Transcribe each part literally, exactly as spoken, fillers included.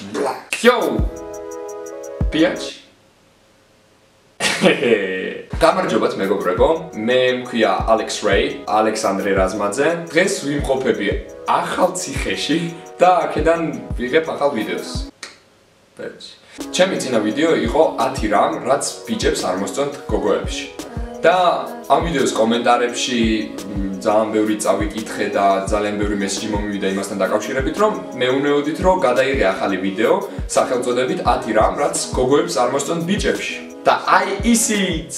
Yo! Piaci? გამარჯობათ მეგობრებო, მე მქვია Alex Ray, ალექსანდრე რაზმაძე. დღეს ვიმყოფები ახალ ციხეში და აქედან ვიღებ ახალ ვიდეოს. ჩემი წინა ვიდეო იყო ათი რამ, რაც ბიჭებს არ მოსწონთ გოგოებში. და ამ ვიდეოს კომენტარებში ძალიან ბევრი წავიკითხე და ძალიან ბევრი მესიჯი მომივიდა იმასთან დაკავშირებით, რომ მეუნეოდით, რომ გადაიღე ახალი ვიდეო სახელწოდებით ათი რამ, რაც გოგოებს არ მოსწონთ ბიჭებში. და აი ისიც!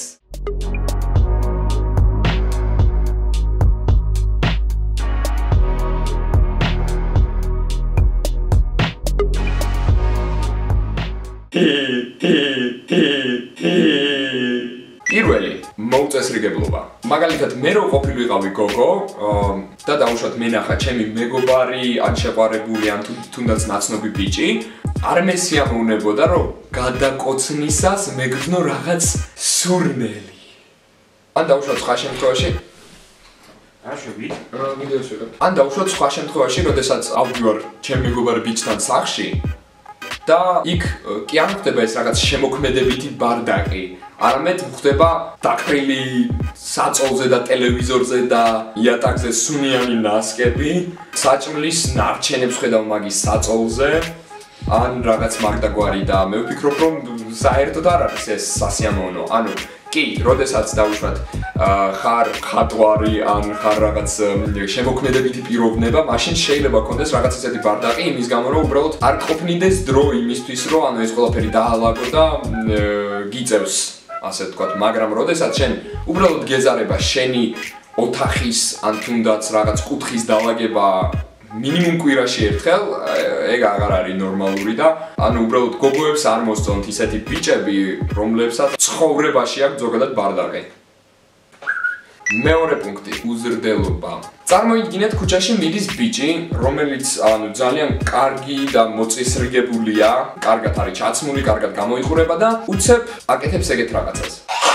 პირველი მოუწესრიგებლობა. მაგალითად, მე რო ყოფილიყავი გოგო და დაუშვათ მენახა ჩემი მეგობარი, ან შეყვარებული, ან თუნდაც ნაცნობი ბიჭი, არ მესიამოვნებოდა, რომ გადაკოცნისას მეგრძნო რაღაც სურნელი. ან დაუშვათ სხვა შემთხვევაში აშვები? ვიდეოს ვიღებ. ან დაუშვათ სხვა შემთხვევაში, როდესაც ავდივარ ჩემი მეგობარი ბიჭთან სახლში და იქ კი არ ხდება ეს რაღაც შემოქმედებითი ბარდაკი. არამედ ხდება დაკრილი საწოლზე და ტელევიზორზე და იატაკზე სუნიანი ნასკები, საჭმლის ნარჩენებს ხედავ მაგის საწოლზე, ან რაღაც მაგდაგვარი და მე ვფიქრობ, რომ საერთოდ არ არის ეს სასიამოვნო. ანუ კი, როდესაც დავუშვათ ხარ ხატვარი ან ხარ რაღაც შემოქმედებითი პიროვნება, მაშინ შეიძლება გქონდეს რაღაც ისეთი ბარდაკი იმის გამო, რომ უბრალოდ არ ყოფნიდეს დრო იმისთვის, რომ ანუ ეს ყველაფერი დაალაგო და გიწევს, ასე ვთქვათ, მაგრამ როდესაც შენ უბრალოდ გეზარება შენი ოთახის ან თუნდაც რაღაც კუთხის დალაგება მინიმუმ კვირაში ერთხელ, ეგ აღარ არის ნორმალური და ანუ უბრალოდ გოგოებს არ მოსწონთ ისეთი ბიჭები, რომლებსაც ცხოვრებაში აქვს ზოგადად ბარდაკი. მეორე პუნქტი, უზრდელობა. წარმოიდგინეთ, ქუჩაში მიდის ბიჭი, რომელიც ანუ ძალიან კარგი და მოწესრიგებულია, კარგად არის ჩაცმული, კარგად გამოიყურება და უცებ აკეთებს ეგეთ რაღაცას.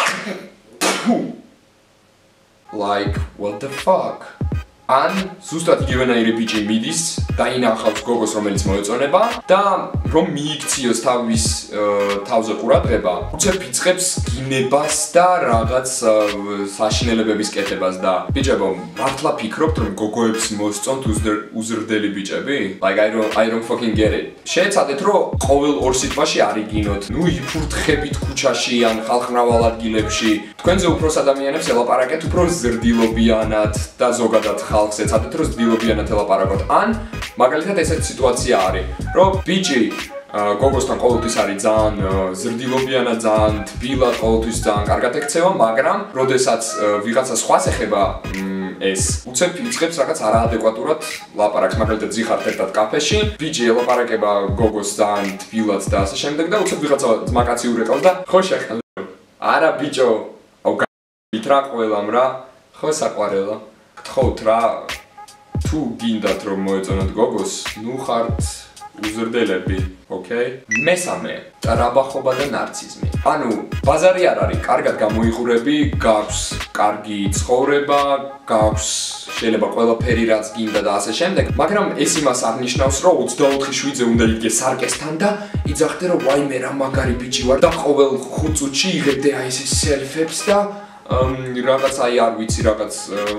Like, what the fuck? ან ზუსტად იგივენაირი ბიჭი მიდის და ინახავს გოგოს, რომელიც მოეწონება და რომ მიიქციოს თავის თავზე ყურადღება, უცებ იწყებს გინებას და რაღაც საშინელებების კეთებას და ბიჭებო, მართლა ფიქრობთ, რომ გოგოებს მოსწონთ უზრდელი ბიჭები? Like I don't I don't fucking get it. შეეცადეთ, რომ ყოველ ორ სიტყვაში არ იგინოთ. ნუ იფურთხებით ქუჩაში ან ხალხმრავალ ადგილებში. თქვენზე უფროს ადამიანებს ელაპარაკეთ უფრო ზრდილობიანად და ზოგადად ხალხს ეცადეთ, რომ ზრდილობიანად ელაპარაკოთ. ან მაგალითად ესეთი სიტუაცია არის, რომ ბიჭი გოგოსთან ყოველთვის არის ძალიან ზრდილობიანად, ძალიან თბილად, ყოველთვის ძალიან კარგად ექცევა, მაგრამ როდესაც ვიღაცა სხვას ეხება ეს უცებ იწყებს რაღაც არაადეკვატურად ლაპარაკს, მაგალითად ზიხართ ერთად კაფეში, ბიჭი ელაპარაკება გოგოს ძალიან თბილად და ასე შემდეგ და უცებ ვიღაცა ძმაკაცი ურეკავს და ხო შეხლა. არა ბიჭო, აუ გითრა ყველამ რა, ხო საყვარელა. გთხოვთ რა, თუ გინდათ რომ მოეწონოთ გოგოს, ნუ ხართ უზრდელები, ოკეი? მესამე, ტრაბახობა და ნარციზმი. ანუ ბაზარი არ არის, კარგად გამოიყურები, გაქვს კარგი ცხოვრება, გაქვს შეიძლება ყველაფერი რაც გინდა და ასე შემდეგ, მაგრამ ეს იმას არ ნიშნავს, რომ ოცდაოთხი შვიდზე უნდა იდგე სარკესთან და იძახდე რომ ვაიმე რა მაგარი ბიჭი ვარ და ყოველ ხუთ წუთში იღებდე აი ეს სელფებს და რაღაც აი არ ვიცი რაღაც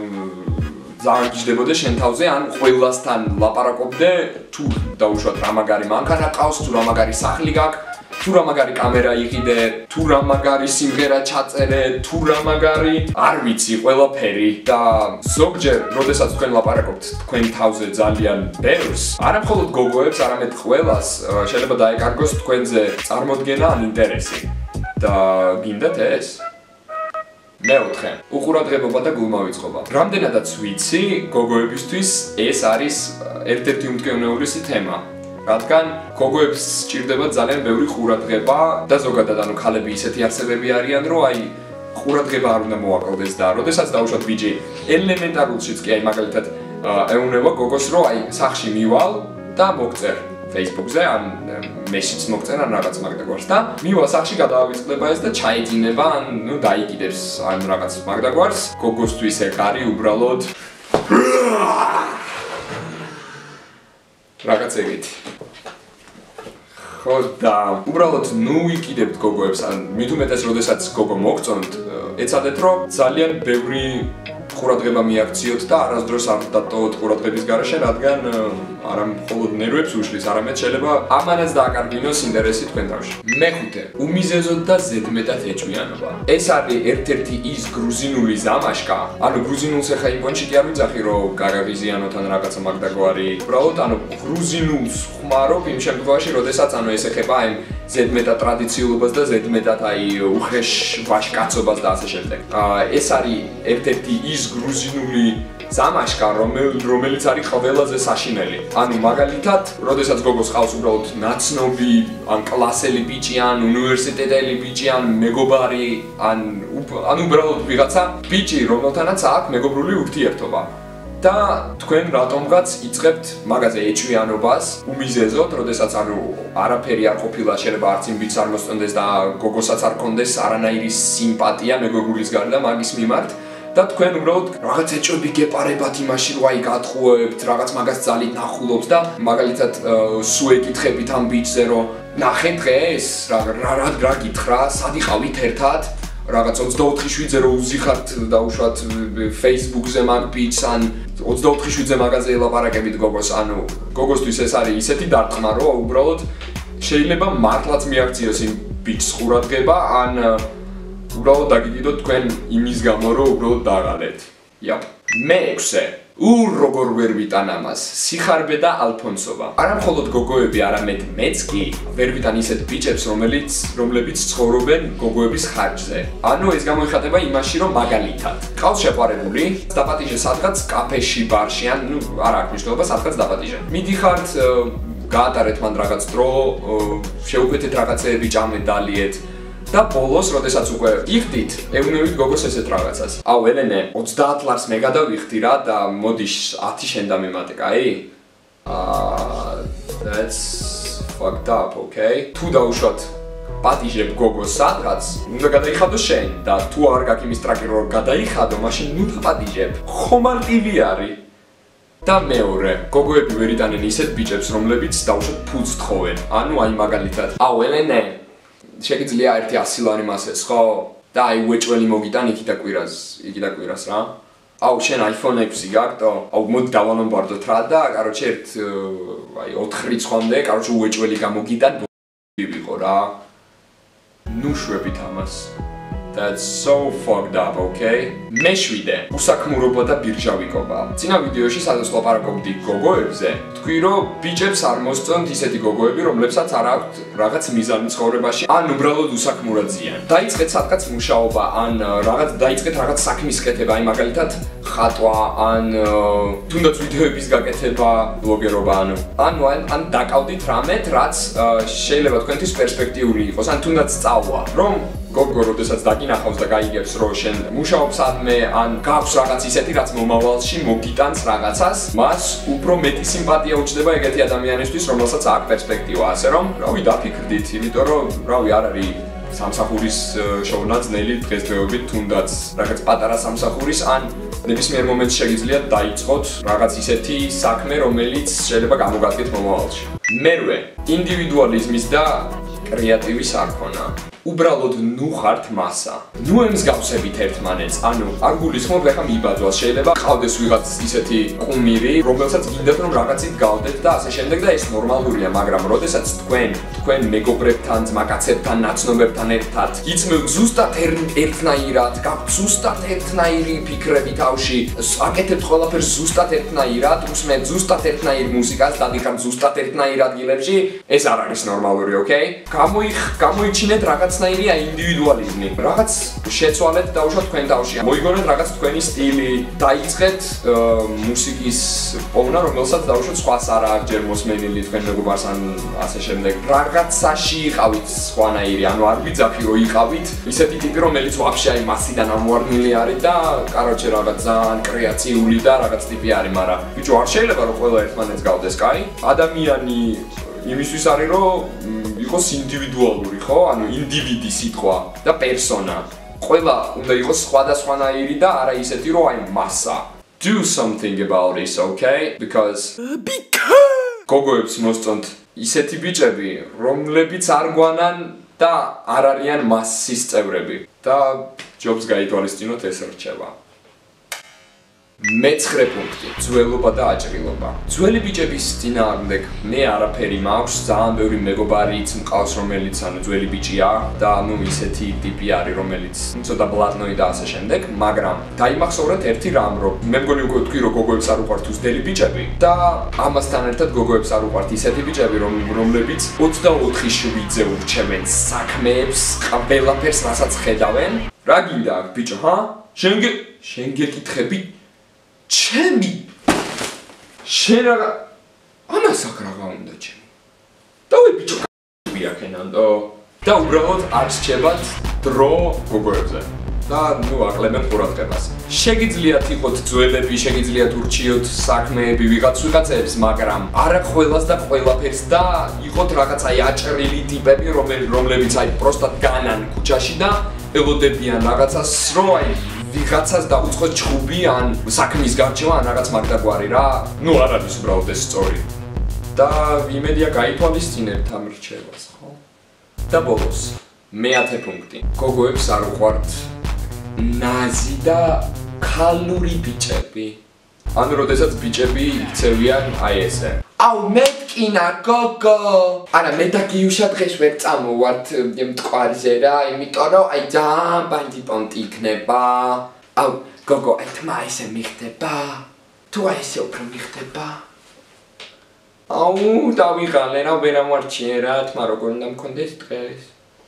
ძალიან გიждდებოდე შენ თავზე, ან ყველასთან ლაპარაკობდე, თუ დაუშვათ რა მაგარი მანქანა ყავს, თუ რა მაგარი სახლი გაქვს, თუ რა მაგარი კამერა იყიდე, თუ რა მაგარი სიმღერა ჩაწერე, თუ რა მაგარი, არ ვიცი, ყველაფერი და ზოგჯერ, როდესაც თქვენ ლაპარაკობთ თქვენ თავზე ძალიან ბევრს, არა მხოლოდ გოგოებს, არამედ ყველას შეიძლება დაეკარგოს თქვენზე წარმოდგენა ან ინტერესი. და გინდათ ეს? მეოთხე, უყურადღებობა და გულმავიწყობა. რამდენადაც ვიცი, გოგოებისთვის ეს არის ერთ-ერთი უმტკივნეულესი თემა. რადგან გოგოებს სჭირდება ძალიან ბევრი ყურადღება და ზოგადად ანუ ქალები ისეთი არსებები არიან, რომ აი ყურადღება არ უნდა მოაკლდეს და როდესაც დაუშვათ ბიჭი ელემენტარულშიც კი აი მაგალითად ეუნება გოგოს, რომ აი სახლში მივალ და მოგწერ Facebook-ზე ან მესიჯს მოგწერ ან რაღაც მაგდაგვარს და მივა სახში გადაავიწყდება ეს და ჩაიძინება ან ნუ დაიკიდებს ან რაღაც მაგდაგვარს გოგოსთვის ეგ არის უბრალოდ რაღაც ეგეთი ხო და უბრალოდ ნუ ვიკიდებთ გოგოებს ან მით უმეტეს როდესაც გოგო მოგწონთ ეცადეთ რომ ძალიან ბევრი ყურადღება მიაქციოთ და არასდროს არ დატოვოთ ყურადღების გარეშე რადგან არა მხოლოდ ნერვებს უშლის არამედ შეიძლება ამანაც დააკარგვინოს ინტერესი თქვენ თავში მეხუთე უმიზეზოდ და ზედმეტად ეჭვიანობა ეს არის ერთ-ერთი ის გრუზინული ზამაშკა ანუ გრუზინულს ახლა იმ პონჩი კი არ ვიძახი რომ გაგაღიზიანოთ ან რაღაცა მაგდაგვარი უბრალოდ ანუ გრუზინულს ხმარობ იმ შემთხვევაში როდესაც ანუ ეს ეხება აი ზედმეტად ტრადიციულობას და ზედმეტად აი უხეშ ვაშკაცობას და ასე შემდეგ ეს არის ერთ-ერთი ის გრუზინული ზამაშკა რომელიც არის ყველაზე საშინელი ანუ მაგალითად როდესაც გოგოს ყავს უბრალოდ ნაცნობი ან კლასელი ბიჭი ან უნივერსიტეტელი ბიჭი ან მეგობარი ან ან უბრალოდ ვიღაცა ბიჭი რომელთანაც აქვს მეგობრული ურთიერთობა და თქვენ რატომღაც იწყებთ მაგაზე ეჭვიანობას უმიზეზოდ როდესაც ანუ არაფერი არ ყოფილა შეიძლება არც იმ ბიჭს არ მოსწონდეს და გოგოსაც არ კონდეს არანაირი სიმპათია მეგობრულის გარდა მაგის მიმართ და თქვენ უბრალოდ რაღაც ეჭვები გეპარებათ იმაში რომ აი გატყუებთ რაღაც მაგას ძალით ნახულობთ და მაგალითად სულ ეკითხებით ამ ბიჭზე რომ ნახე დღეს რა რა რა გითხრა სად იყავით ერთად რაღაც ოცდაოთხი შვიდზე რო უზიხართ დაუშვათ Facebook-ზე მაგ ბიჭს ან ოცდაოთხი შვიდზე მაგაზე ელაპარაკებით გოგოს ანუ გოგოსთვის ეს არის ისეთი დარტყმა რომ უბრალოდ შეიძლება მართლაც მიაქციოს იმ ბიჭს ყურადღება ან უბრალოდ დაგიდიდოთ თქვენ იმის გამო რომ უბრალოდ დაღალეთ. იაპ. მეექვსე. ურ როგორ ვერ ვიტან ამას. სიხარბე და ალფონსობა. არა მხოლოდ გოგოები, არამედ მეც კი ვერ ვიტან ისეთ ბიჭებს, რომელიც რომლებიც ცხოვრობენ გოგოების ხარჯზე. ანუ ეს გამოიხატება იმაში, რომ მაგალითად, ყავს შეყვარებული, დაპატიჟე სადღაც კაფეში, ბარში, ან ნუ არ აქვს მნიშვნელობა, სადღაც დაპატიჟე. მიდიხართ, გაატარეთ მან რაღაც დრო, შეუკვეთეთ რაღაცეები, ჭამეთ, დალიეთ. და ბოლოს, როდესაც უკვე იხდით, ეუბნებით გოგოს ესეთ რაღაცას. აუ, ელენე, ოცდაათ ლარს მე გადავიხდი რა და მოდი ათი შენ დამემატე, კაი? აა, that's fucked up, okay? თუ დაუშვათ პატიჟებ გოგოს სადღაც, უნდა გადაიხადო შენ და თუ არ გაქვს იმის ტრაკი რომ გადაიხადო, მაშინ ნუ დაპატიჟებ. ხომარტივი არის. და მეორე, გოგოები ვერ იტანენ ისეთ ბიჭებს, რომლებიც დაუშვათ ფულს თხოვენ. ანუ აი მაგალითად, აუ, ელენე შეგიძლია ერთი ასი ლარი მასეს, ხო? და აი უეჭველი მოგიტან იქი და კვირას, იქი და კვირას რა. აუ შენ iPhone ექვსი გაქვს? აუ მოდი დავალომბარდოთ რა და, კაროჩე ერთ აი ოთხ რიცხვამდე, კაროჩე უეჭველი გამოგიტან ვიყო რა. ნუ შვებით ამას. That's so fucked up, okay? მეშვიდე, უსაქმურობა და ბირჟავიკობა. წინა ვიდეოში სადაც ლაპარაკობდი გოგოებზე, თქვი რომ ბიჭებს არ მოსწონთ ისეთი გოგოები, რომლებსაც არ აქვთ რაღაც მიზანი ცხოვრებაში, ან უბრალოდ უსაქმურად ზიან. დაიწყეთ სადღაც მუშაობა, ან რაღაც დაიწყეთ რაღაც საქმის კეთება, აი მაგალითად ხატვა, ან თუნდაც ვიდეოების გაკეთება, ბლოგერობა, ანუ ანუ ან დაკავდით რამეთ, რაც შეიძლება თქვენთვის პერსპექტიული იყოს, ან თუნდაც სწავლა, რომ გოგო როდესაც დაგინახავს და გაიგებს რომ შენ მუშაობ სადმე ან გაქვს რაღაც ისეთი რაც მომავალში მოგიტანს რაღაცას მას უფრო მეტი სიმპათია უჩნდება ეგეთი ადამიანისთვის რომელსაც აქვს პერსპექტივა ასე რომ რავი დაფიქრდით იმიტომ რომ რავი არ არის სამსახურის შოვნა ძნელი დღესდღეობით თუნდაც რაღაც პატარა სამსახურის ან ნებისმიერ მომენტში შეგიძლიათ დაიწყოთ რაღაც ისეთი საქმე რომელიც შეიძლება გამოგადგეთ მომავალში მერვე ინდივიდუალიზმის და კრეატივის არქონა უბრალოდ ნუ ხართ მასა. ნუ ემსგავსებით ერთმანეთს. ანუ არ გულისხმობ ახლა მიბაძვალ. შეიძლება ყავდეს ვიღაც ისეთი კუმირი, რომელსაც გინდათ რომ რაღაცით გავდეთ და ასე შემდეგ და ეს ნორმალურია, მაგრამ როდესაც თქვენ, თქვენ მეგობრებთან, ძმაკაცებთან, ნაცნობებთან ერთად იცნობთ ზუსტად ერთნაირად, გაქვთ ზუსტად ერთნაირი ფიქრები თავში, აკეთებთ ყველაფერს ზუსტად ერთნაირად, უსმენთ ზუსტად ერთნაირ მუსიკას, დადიხართ ზუსტად ერთნაირ ადგილებში, ეს არ არის ნორმალური, ოკეი? გამოიხ, გამოიჩინეთ რაღაც რაღაცნაირია ინდივიდუალიზმი. რაღაც შეცვალეთ დაუშვათ თქვენ თავში. მოიგონეთ რაღაც თქვენი სტილი, დაიწყეთ მუსიკის პოვნა, რომელსაც დაუშვათ სხვას არ აქვს ჯერ მოსმენილი თქვენ მეგობარს ან ასე შემდეგ. რაღაცაში იყავით სხვანაირი, ანუ არ ვიძახი რომ იყავით ისეთი ტიპი, რომელიც ვაფშე აი მასიდან ამოვარდნილი არის და კაროჩე რაღაც ძალიან კრეაციული და რაღაც ტიპი არის, მაგრამ ბიჭო არ შეიძლება რომ ყველა ერთმანეთს გავდეს, კაი? ადამიანი იმისთვის არის რომ იყოს ინდივიდუალური, ხო? ანუ ინდივიდი სიტყვა და პერსონა. ყველა უნდა იყოს სხვადასხვანაირი და არა ისეთი რომ აი მასა. Do something about this, okay? Because because გოგოებს მოსწონთ ისეთი ბიჭები, რომლებიც არ გვანან და არ არიან მასის წევრები და ჯობს გაითვალისწინოთ ეს რჩება. მეცხრე პუნქტი, ძველობა და აჭრილობა. ძველი ბიჭების წინააღმდეგ მე არაფერი მაქვს, ძალიან ბევრი მეგობარიც მყავს, რომელიც ანუ ძველი ბიჭია და ანუ ისეთი ტიპი არის, რომელიც ცოტა ბლატნოი და ასე შემდეგ, მაგრამ დაიმახსოვრეთ ერთი რამ, რომ მე მგონი უკვე ვთქვი, რომ გოგოებს არ უყვართ უცდელი ბიჭები და ამასთან ერთად გოგოებს არ უყვართ ისეთი ბიჭები, რომლებიც ოცდაოთხი შვიდზე ურჩევენ საქმეებს, ყველაფერს რასაც ხედავენ. რა გინდა აქ ბიჭო, ჰა? შენ შენ გეკითხები ჩემი შენ რა ამას აქ რა უნდა ჩემი დავი ბიჭო ბიაქენანდო და უბრალოდ არ რჩებათ დრო გოგოებზე და ნუ აყლებენ ყურადღებას შეგიძლიათ იყოთ ძველები შეგიძლიათ ურჩიოთ საქმეები ვიღაც ვიღაცებს მაგრამ არა ყველას და ყველაფერს და იყოთ რაღაც აი აჭრილი ტიპები რომლებიც აი პროსტად განან ქუჩაში და ელოდებიან რაღაცას რომ აი ვიღაცას დაუწყოთ ჩხუბი ან საქმის გარჩევა ან რაღაც მაგდაგვარი რა. ნუ არ არის უბრალოდ ეს სწორი. და იმედია გაითვალისწინებთ ამ რჩევას, ხო? და ბოლოს, მეათე პუნქტი. გოგოებს არ უყვართ ნაზი და ქალური ბიჭები. ანუ როდესაც ბიჭები იქცევიან აი ესე. აუ მეტკინა გოგო. არა მე და გიუშა დღეს ვერ წამოვართ მტკვარზე რა, იმიტომ რომ აი ძალიან ბანდი პონტი იქნება. აუ გოგო, აი თმა ესე მიხდება. თუ აი ესე უფრო მიხდება. აუ დავიღალე რა, ვერ ამარჩიე რა, თმა როგორ უნდა მქონდეს დღეს.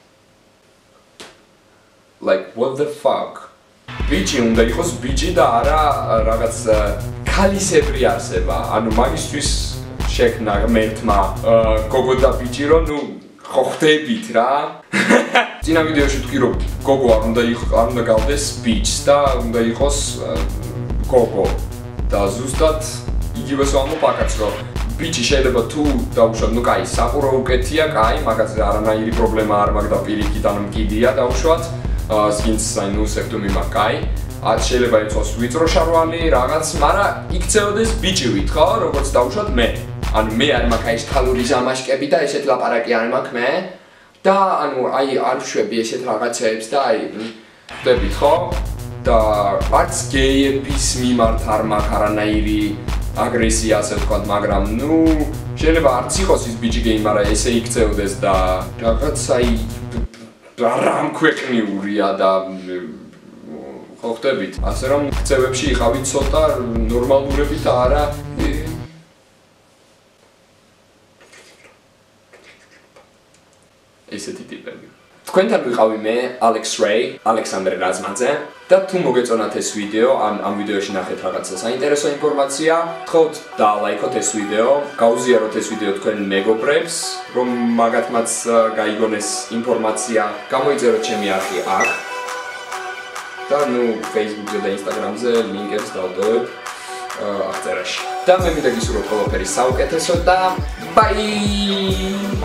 Like what the fuck? ბიჭი უნდა იყოს ბიჭი და არა რაღაც ქალისებრი არსება. ანუ მაგისთვის შექმნა მერთმა გოგო და ბიჭი რომ ნუ ხო ხდებით რა. წინა ვიდეოში ვთქვი რომ გოგო არ უნდა არ უნდა გავდეს ბიჭს და უნდა იყოს გოგო. და ზუსტად იგივეს ვამბობ აქაც რომ ბიჭი შეიძლება თუ დაუშვათ ნუ კაი საყურო უკეთია, კაი, მაგაზე არანაირი პრობლემა არ მაქვს და პირიქით ან მკიდია დაუშვათ. სკინს აი ნუ სექტუმი მაგაი. არ შეიძლება იყოს ვიწრო შარვალი რაღაც, მაგრამ იქცეოდეს ბიჭივით, ხო? როგორც დაუშვათ მე. ანუ მე არ მაქვს აი ეს ქალური ზამაშკები და ესეთ ლაპარაკი არ მაქვს მე. და ანუ აი არ ვშვები ესეთ რაღაცებს და აი ხდებით, ხო? და არც გეიების მიმართ არ მაქვს არანაირი აგრესია, ასე ვთქვათ, მაგრამ ნუ შეიძლება არც იყოს ის ბიჭი გეი, მაგრამ ესე იქცეოდეს და რაღაც აი რამ ქვეყნიურია და ხო ხდებით. ასე რომ ქცევებში იყავით ცოტა ნორმალურები და არა ესეთი ტიპები. თქვენთან ვიყავი მე, Alex Ray, ალექსანდრე რაზმაძე და თუ მოგეწონათ ეს ვიდეო, ან ამ ვიდეოში ნახეთ რაღაცა საინტერესო ინფორმაცია, გთხოვთ დაალაიქოთ ეს ვიდეო, გაუზიაროთ ეს ვიდეო თქვენ მეგობრებს, რომ მაგათმაც გაიგონეს ინფორმაცია, გამოიწეროთ ჩემი არხი აქ. და ნუ Facebook-ზე და Instagram-ზე ლინკებს დავდოვებ აღწერაში. და მე მინდა გისურვოთ ყველაფერი საუკეთესო და ბაი!